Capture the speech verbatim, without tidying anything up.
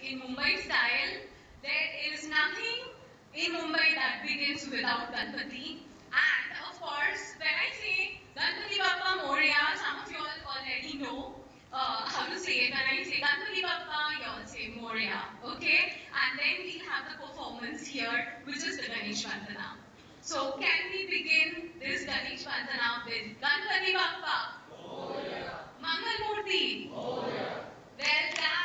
in Mumbai style. There is nothing in Mumbai that begins without Ganpati. And of course, when I say Ganpati Bappa Moria, some of you all already know uh, how to say it. When I say Ganpati Bappa, you all say Moria, okay? And then we have the performance here, which is the Ganesh Vandana. So can we begin this Ganesh Vandana with Ganpati Bappa? Moria. Mangal Murti? Moria. Well done.